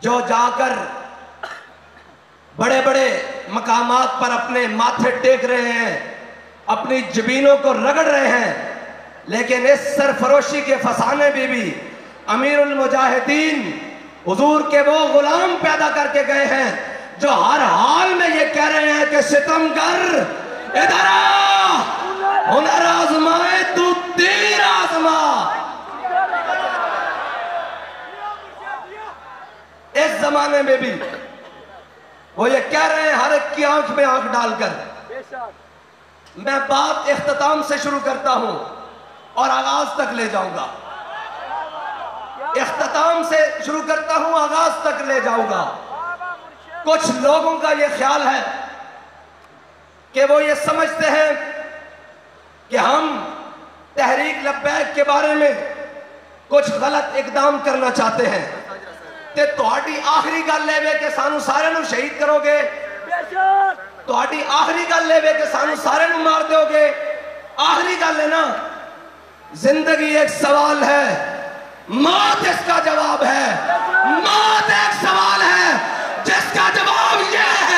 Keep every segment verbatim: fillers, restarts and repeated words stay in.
جو جا کر بڑے بڑے مقامات پر اپنے ماتھے ٹیک رہے ہیں، اپنی جبینوں کو رگڑ رہے ہیں، لیکن اس سرفروشی کے فسانے میں بھی امیر المجاہدین حضور کے وہ غلام پیدا کر کے گئے ہیں جو ہر حال میں یہ کہہ رہے ہیں کہ ستمگر ادھر آ، ہنر آزمائے تو تیر آزما۔ اس زمانے میں بھی وہ یہ کہہ رہے ہیں ہر ایک کی آنکھ میں آنکھ ڈال کر۔ میں بات اختتام سے شروع کرتا ہوں اور آغاز تک لے جاؤں گا، اختتام سے شروع کرتا ہوں آغاز تک لے جاؤں گا۔ کچھ لوگوں کا یہ خیال ہے کہ وہ یہ سمجھتے ہیں کہ ہم تحریک لبیک کے بارے میں کچھ غلط اقدام کرنا چاہتے ہیں تے تہاڈی آخری گل ہے کہ سانو سارے نو شہید کرو گے، تہاڈی آخری گل ہے کہ سانو سارے نو مار دیو گے۔ آخری گل ہے نا، زندگی ایک سوال ہے، موت اس کا جواب ہے۔ موت ایک سوال ہے جس کا جواب یہ ہے۔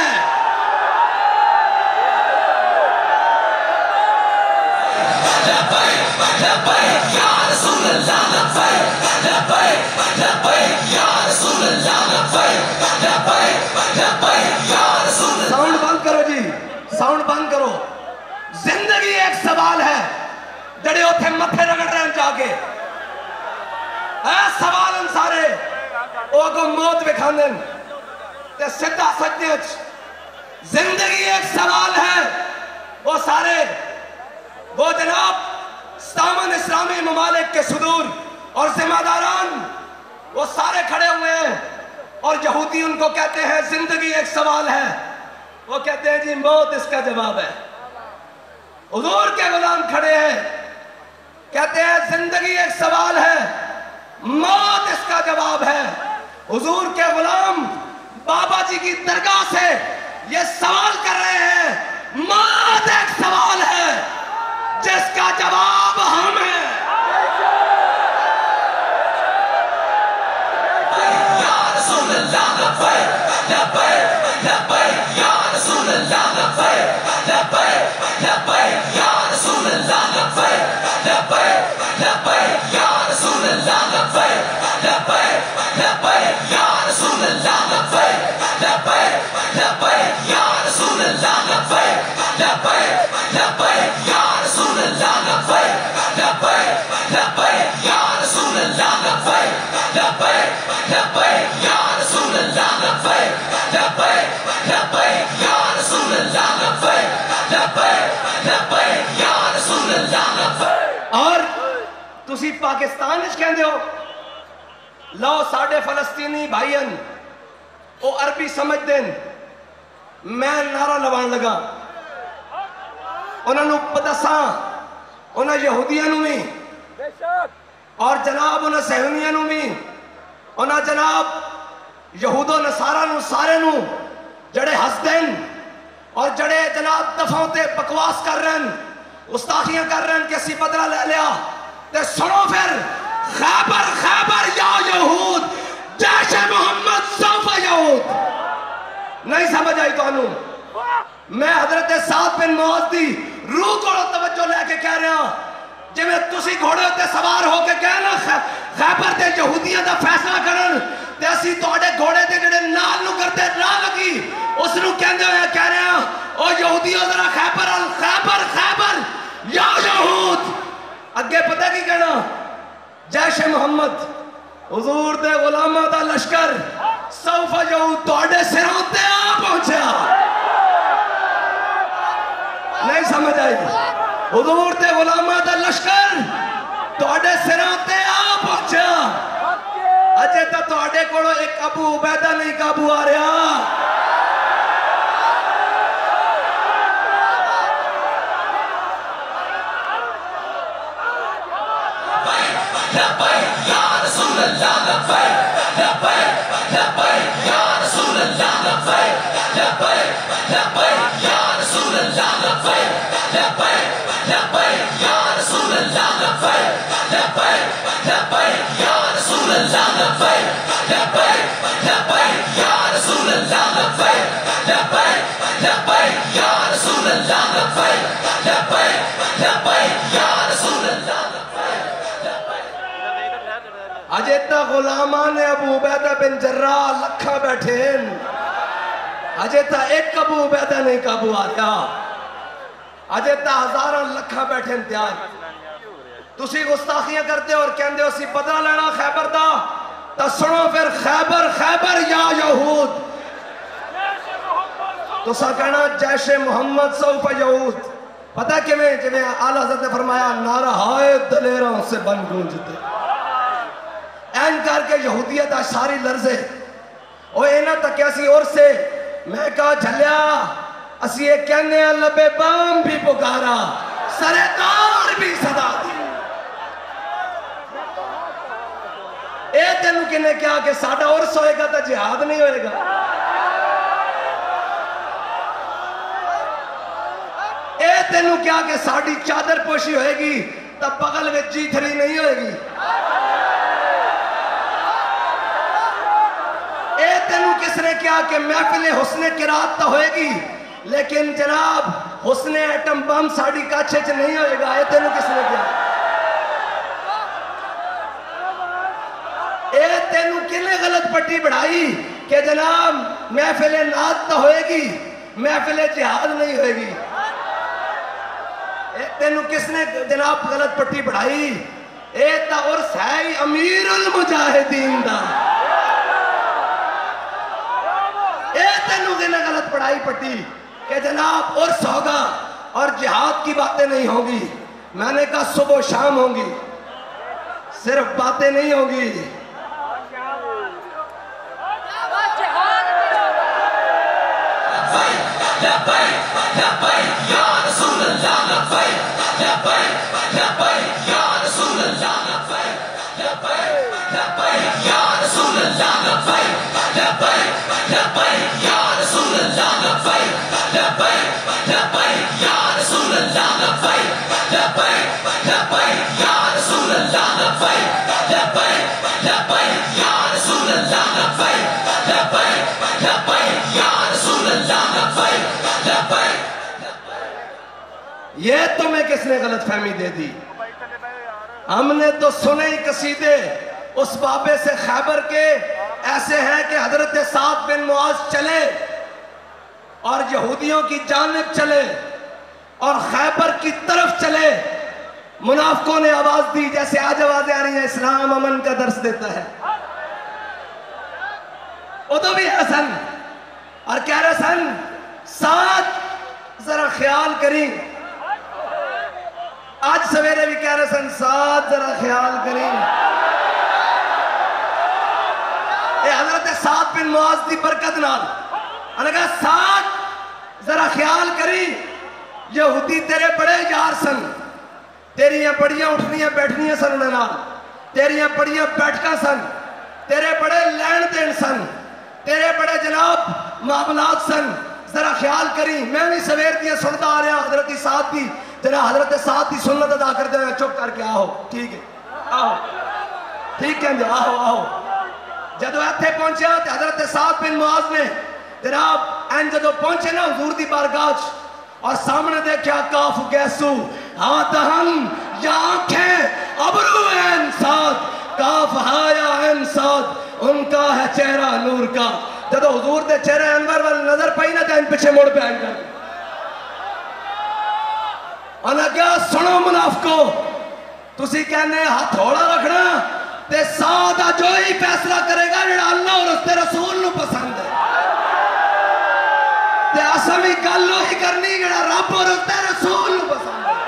ساؤنڈ بند کرو جی، ساؤنڈ بند کرو۔ زندگی ایک سوال ہے جڑے اتھے متھے رگڑ رہے ہیں جا کے، اے سوال ان سارے او کو موت بکھان دیں تے سدھا سجدے اچ۔ زندگی ایک سوال ہے، وہ سارے وہ جناب ستاون اسلامی ممالک کے صدور اور ذمہ داران وہ سارے کھڑے ہوئے ہیں، اور یہودی ان کو کہتے ہیں زندگی ایک سوال ہے، وہ کہتے ہیں جی موت اس کا جواب ہے۔ حضور کے غلام کھڑے ہیں کہتے ہیں زندگی ایک سوال ہے، موت اس کا جواب ہے۔ حضور کے غلام بابا جی کی درگاہ سے یہ سوال کر رہے ہیں، موت ایک سوال ہے جس کا جواب ہم ہیں۔ اور تسی پاکستان وچ کہندے ہو لو ساڑھے فلسطینی بھائین او عربی سمجھ دیں، میں نعرہ لوان لگا انہوں نے پتہ ساں انہوں یہودیاں نو بھی اور جناب انہوں صہیونیاں نو بھی انہوں جناب یہود و نصارہ نو سارے نو جڑے ہس دیں اور جڑے جناب دفعوں تے بکواس کر رہے ہیں، گستاخیاں کر رہے ہیں کہ اسی بدلہ لے لیا تے سنو پھر خیبر خیبر یا یہود جیش محمد سوف یہود۔ نہیں سمجھ آئی تو انہوں میں حضرت سعد بن معاذ دی روح کو توجہ لے کے کہہ رہا ہوں جی میں تسی گھوڑے ہوتے سوار ہو کے کہنا خیبر تے یہودیاں دا فیصلہ کرن تے اسی توڑے گھوڑے تے جڑے نال نو کرتے راہ لگی اس نو کہندے ہوئے کہہ رہے ہیں او یہودیوں ذرا خیبر خیبر خیبر یا یہود۔ اگے پتہ کی کہنا جیش محمد حضور دے غلامہ دا لشکر سوف یہود توڑے سروں تے آ پہنچا۔ نہیں سمجھ آئی؟ حضور دے غلامہ دا لشکر توڑے سروں تے آ پہنچا۔ اجے تا توڑے کوڑو ایک ابو عبیدہ نہیں قابو آ رہا۔ لبیک یا رسول اللہ لبیک لبیک لبیک یا رسول اللہ لبیک لبیک لبیک یا رسول اللہ لبیک لبیک لبیک یا رسول اللہ لبیک لبیک لبیک یا رسول اللہ لبیک لبیک لبیک غلامان ابو عبیدہ بن جراح لکھا بیٹھین اجے تا ایک ابو عبیدہ نہیں قابو آ رہا اجے تا ہزاراں لکھا بیٹھین تیار تسی گستاخیاں کرتے اور کہندے ہو سی بدلہ لینا خیبر دا تا سنو پھر خیبر خیبر یا یہود تو سا کہنا جیش محمد سوف یہود پتہ کہ میں جب اعلیٰ حضرت نے فرمایا نعرہ ہائے دلیروں سے بن گونجتے این کر کے یہودیت آج ساری لرزے اور اینا تک ایسی اور سے میں کہا جھلیا اسی ایک کہنے ہیں لبے بام بھی پکارا سرے دار بھی صدا دی اے تینوں کنے کیا کہ ساڑھا اور سوئے گا تا جہاد نہیں ہوئے گا اے تینوں کیا کہ ساڑھی چادر پوشی ہوئے گی تب بغل میں جی تھری نہیں ہوئے گی اے تینوں کس نے کیا کہ محفل حسن قرات تا ہوئے گی لیکن جناب حسن ایٹم بم ساڑھی کاچھے چھ نہیں ہوئے گا اے تینوں کس نے کیا اے تینوں کنے غلط پٹی بڑھائی کہ جناب محفل نات تا ہوئے گی محفل جہاد نہیں ہوئے گی اے تینوں کس نے جناب غلط پٹی بڑھائی اے تا عرص ہے امیر المجاہدین دا اے تینوں کنے غلط پڑھائی پٹی کہ جناب عرص ہوگا اور جہاد کی باتیں نہیں ہوں گی میں نے کہا صبح و شام ہوں گی صرف باتیں نہیں ہوں گی لبیک لبیک یا رسول اللہ لبیک لبیک لبیک یا رسول اللہ لبیک لبیک لبیک یا رسول اللہ لبیک لبیک لبیک یا رسول اللہ لبیک لبیک لبیک یا رسول اللہ لبیک لبیک لبیک یا رسول اللہ لبیک لبیک لبیک یا رسول اللہ لبیک لبیک لبیک یا رسول اللہ لبیک یہ تمہیں کس نے غلط فہمی دے دی ہم نے تو سنے ہی قصیدے اس بابے سے خیبر کے ایسے ہیں کہ حضرت سعد بن معاذ چلے اور یہودیوں کی جانب چلے اور خیبر کی طرف چلے منافقوں نے آواز دی جیسے آج آوازیں آ رہی ہیں اسلام امن کا درس دیتا ہے وہ تو بھی حسن اور کہہ رہے سن ساتھ ذرا خیال کریں آج سویرے بھی کہہ رہے سن ساتھ ذرا خیال کریں اے حضرت سعد بن معاذ دی برکت نال انہوں نے کہا ساتھ ذرا خیال کریں یہودی تیرے بڑے یار سن تیریاں بڑیاں اٹھنیاں بیٹھنیاں سن انہوں نال تیریاں بڑیاں بیٹھکا سن تیرے بڑے لین دین سن تیرے بڑے جناب معاملات سن ذرا خیال کری میں بھی سویر دیا سنتا آ رہا حضرت سعد دی تیرا حضرت سعد دی سنت ادا کر دے چپ کر کے آہو ٹھیک ہے آہو ٹھیک ہے جو آہو آہو جدو ایتھے پہنچے تے حضرت سعد بن معاذ نے جناب این جدو پہنچے نا حضور دی بارگاہ اور سامنے دیکھا کاف گیسو ہاتھ ہم یا آنکھیں ابرو این سعد کاف ہایا این سعد ان کا ہے چہرہ نور کا جدو حضور دے چہرہ انور والی نظر پائی نہ جائیں پیچھے موڑ پہ آئیں کر انہا کیا سنو منافقو تسی کہنے ہاتھ تھوڑا رکھنا تے سادہ جو ہی فیصلہ کرے گا جڑا اللہ اور اس تے رسول نو پسند ہے تے اسمی گلو ہی کرنی جڑا رب اور اس تے رسول نو پسند ہے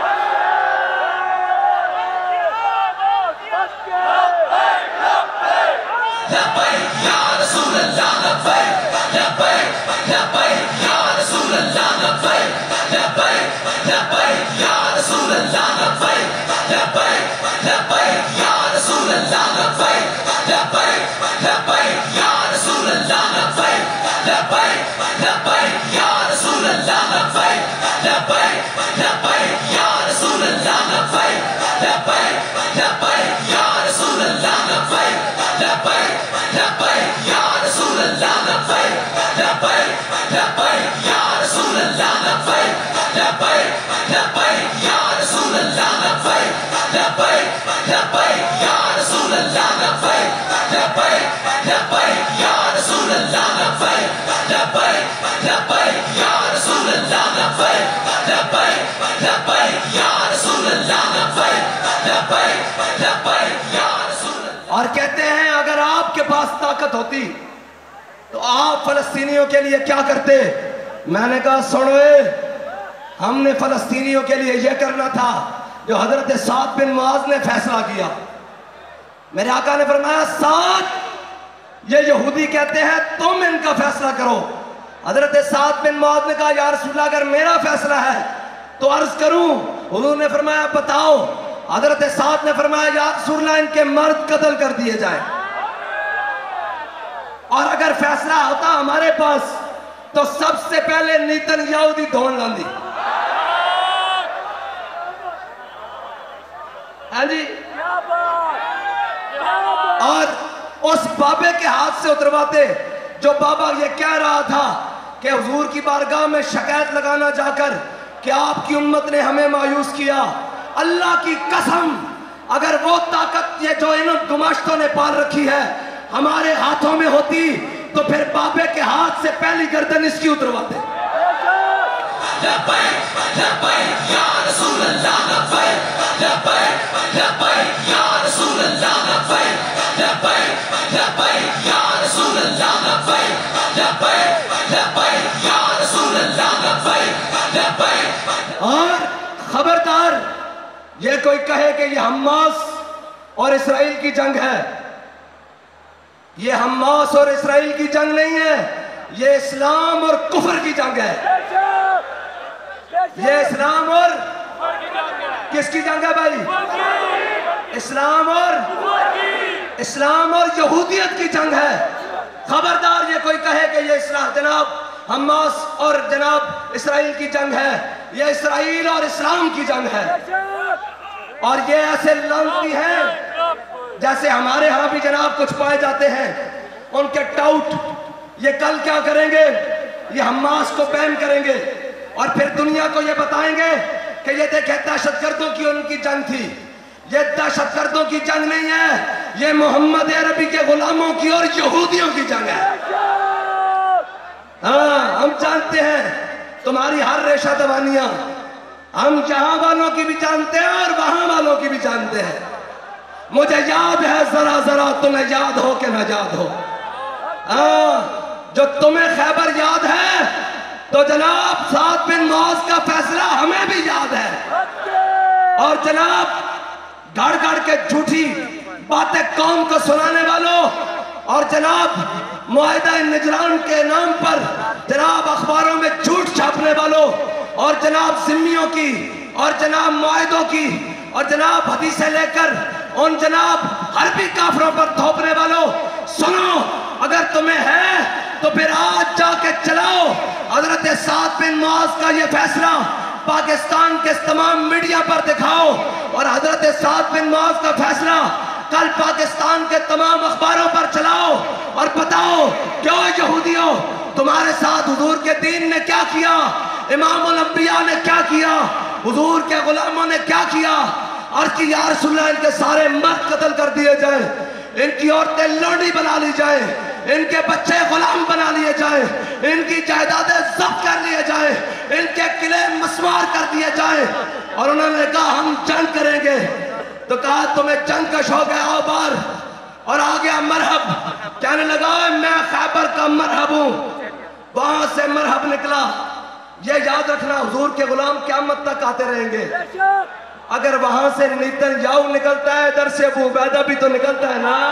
لبیک یا رسول اللہ لبیک لبیک لبیک یا رسول اللہ لبیک لبیک لبیک یا رسول اللہ لبیک لبیک لبیک یا رسول اللہ لبیک لبیک لبیک یا رسول اللہ لبیک لبیک لبیک یا رسول اللہ لبیک لبیک لبیک یا رسول اللہ لبیک لبیک لبیک یا رسول اللہ لبیک لبیک لبیک یا رسول اللہ لبیک لبیک لبیک یا رسول اللہ لبیک لبیک لبیک یا رسول اللہ لبیک لبیک لبیک یا رسول اللہ لبیک لبیک یا رسول اللہ لبیک لبیک لبیک یا رسول اللہ لبیک لبیک لبیک یا رسول اللہ لبیک لبیک لبیک یا رسول اللہ. اور کہتے ہیں اگر آپ کے پاس طاقت ہوتی تو آپ فلسطینیوں کے لیے کیا کرتے؟ میں نے کہا سنوے، ہم نے فلسطینیوں کے لیے یہ کرنا تھا جو حضرت سعد بن معاذ نے فیصلہ کیا. میرے آقا نے فرمایا سعد، یہ یہودی کہتے ہیں تم ان کا فیصلہ کرو. حضرت سعد بن معاذ نے کہا یا رسول اللہ اگر میرا فیصلہ ہے تو عرض کروں؟ حضور نے فرمایا بتاؤ. حضرت سعد نے فرمایا یا رسول اللہ ان کے مرد قتل کر دیے جائیں، اور اگر فیصلہ ہوتا ہمارے پاس تو سب سے پہلے نیتن یاہو دی دھون لاندی. ہاں جی، اور اس بابے کے ہاتھ سے اترواتے جو بابا یہ کہہ رہا تھا کہ حضور کی بارگاہ میں شکایت لگانا جا کر کہ آپ کی امت نے ہمیں مایوس کیا. اللہ کی قسم اگر وہ طاقت یہ جو ان گماشتوں نے پال رکھی ہے ہمارے ہاتھوں میں ہوتی تو پھر بابے کے ہاتھ سے پہلی گردن اس کی اترواتے. لبیک لبیک یا رسول اللہ لبیک لبیک لبیک یا رسول اللہ لبیک لبیک لبیک یا رسول اللہ لبیک لبیک لبیک یا رسول اللہ لبیک لبیک. اور خبردار یہ کوئی کہے کہ یہ حماس اور اسرائیل کی جنگ ہے، یہ حماس اور اسرائیل کی جنگ نہیں ہے، یہ اسلام اور کفر کی جنگ ہے. یہ اسلام اور کس کی جنگ ہے بھائی؟ اسلام اور اسلام اور یہودیت کی جنگ ہے. خبردار یہ کوئی کہے کہ یہ اسلام جناب حماس اور جناب اسرائیل کی جنگ ہے، یہ اسرائیل اور اسلام کی جنگ ہے. اور یہ ایسے لانتی ہیں جیسے ہمارے ہاں بھی جناب کچھ پائے جاتے ہیں، ان کے ٹاؤٹ یہ کل کیا کریں گے؟ یہ حماس کو بین کریں گے اور پھر دنیا کو یہ بتائیں گے کہ یہ دیکھیں دہشت گردوں کی ان کی جنگ تھی. یہ دہشت گردوں کی جنگ نہیں ہے، یہ محمد عربی کے غلاموں کی اور یہودیوں کی جنگ ہے. ہاں ہم جانتے ہیں تمہاری ہر ریشہ دوانیاں، ہم یہاں والوں کی بھی جانتے ہیں اور وہاں والوں کی بھی جانتے ہیں. مجھے یاد ہے ذرا ذرا تمہیں یاد ہو کہ نہ یاد ہو. ہاں جو تمہیں خیبر یاد ہے تو جناب سعد بن معاذ کا فیصلہ ہمیں بھی یاد ہے. اور جناب گھڑ گھڑ کے جھوٹی باتیں قوم کو سنانے والوں اور جناب معاہدہ نجران کے نام پر جناب اخباروں میں جھوٹ چھاپنے والوں اور جناب ذمیوں کی اور جناب معاہدوں کی اور جناب حدیثیں لے کر ان جناب حربی کافروں پر تھوپنے والوں، سنو اگر تمہیں ہے تو پھر آج جا کے چلاؤ. حضرت سعد بن معاذ کا یہ فیصلہ پاکستان کے تمام میڈیا پر دکھاؤ اور حضرت سعد بن معاذ کا فیصلہ کل پاکستان کے تمام اخباروں پر چلاؤ اور بتاؤ کیوں یہودیوں تمہارے ساتھ حضور کے دین نے کیا کیا، امام الانبیاء نے کیا کیا، حضور کے غلاموں نے کیا کیا. اور کہ یا رسول اللہ ان کے سارے مرد قتل کر دیے جائیں، ان کی عورتیں لونڈی بنا لی جائیں، ان کے بچے غلام بنا لیے جائیں، ان کی جائیدادیں ضبط کر لیے جائیں، ان کے قلعے مسمار کر دیے جائیں. اور انہوں نے کہا ہم جنگ کریں گے. تو کہا تمہیں جنگ کا شوق ہے، آؤ بار. اور آ گیا مرحب، کہنے لگا میں خیبر کا مرحب ہوں. وہاں سے مرحب نکلا. یہ یاد رکھنا حضور کے غلام قیامت تک آتے رہیں گے. اگر وہاں سے نیتن یاہو نکلتا ہے ادھر سے ابو عبیدہ بھی تو نکلتا ہے نا.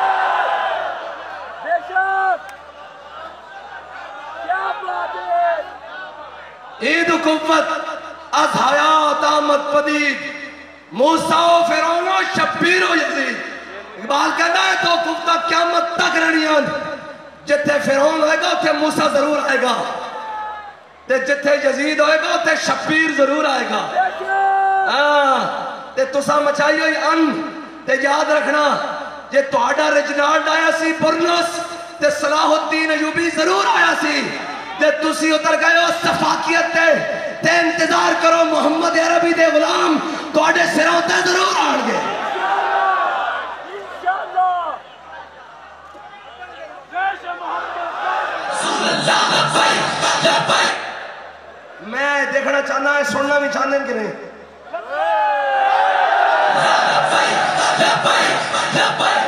عید قوت از حیات آمد پدید، موسیٰ و فرعون و شبیر و یزید. اقبال کہنا ہے تو قوتہ قیامت تک رہنیاں، جتھے فرعون ہوئے گا اتھے موسیٰ ضرور آئے گا، تے جتھے یزید ہوئے گا تے شبیر ضرور آئے گا. ہاں تے تسا مچائی ہوئی ان تے یاد رکھنا جے تہاڈا رجنالڈ آیا سی برنس تے صلاح الدین ایوبی ضرور آیا سی تے تسی اتر گئے ہو صفاقیت تے تے انتظار کرو محمد عربی دے غلام تہاڈے سروں تے ضرور آن گے. labbaik labbaik میں دیکھنا چاہنا ہے سننا بھی چاہنے کہ نہیں labbaik labbaik labbaik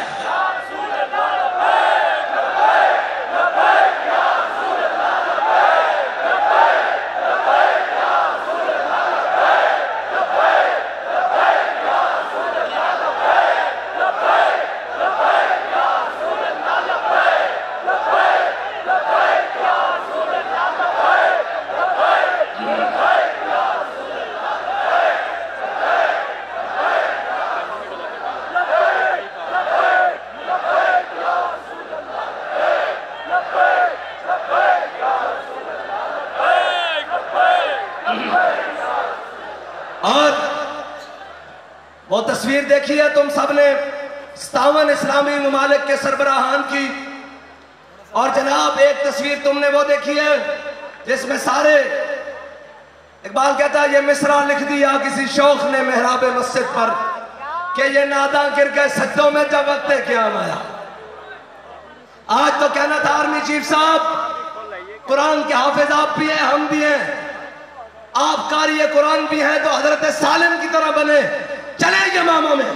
اور وہ تصویر دیکھی ہے تم سب نے ستاون اسلامی ممالک کے سربراہان کی اور جناب ایک تصویر تم نے وہ دیکھی ہے جس میں سارے اقبال کہتا ہے یہ مصرع لکھ دیا کسی شوخ نے محراب مسجد پر کہ یہ ناداں گر گئے سجدوں میں جب وقت قیام آیا آج تو کہنا تھا آرمی چیف صاحب قرآن کے حافظ آپ بھی ہیں ہم بھی ہیں آپ قاری قرآن بھی ہیں تو حضرت سالم کی طرح بنے چلیں یمامہ میں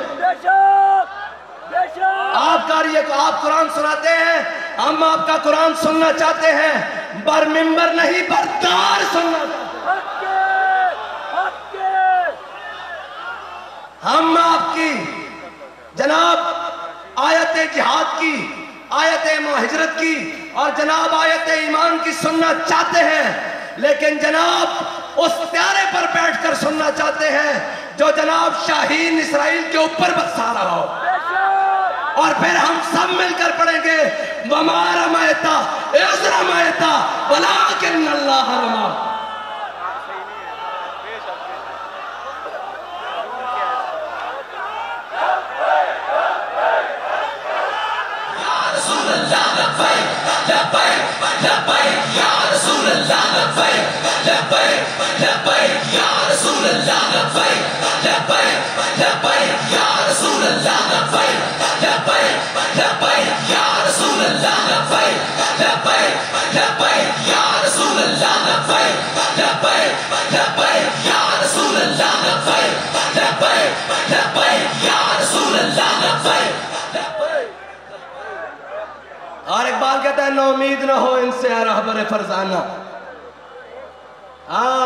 آپ قاری آپ قرآن سناتے ہیں ہم آپ کا قرآن سننا چاہتے ہیں بر ممبر نہیں بردار سننا چاہتے ہیں ہم آپ کی جناب آیت جہاد کی آیت مہاجرت کی اور جناب آیت ایمان کی سننا چاہتے ہیں لیکن جناب اس پیارے پر بیٹھ کر سننا چاہتے ہیں جو جناب شاہین اسرائیل کے اوپر برسا رہا ہو اور پھر ہم سب مل کر پڑھیں گے وَمَا رَمَيْتَ إِذْ رَمَيْتَ وَلَٰكِنَّ اللَّهَ رَمَىٰ اور اقبال کہتا ہے نو امید نہ ہو ان سے رہبر فرزانہ ہاں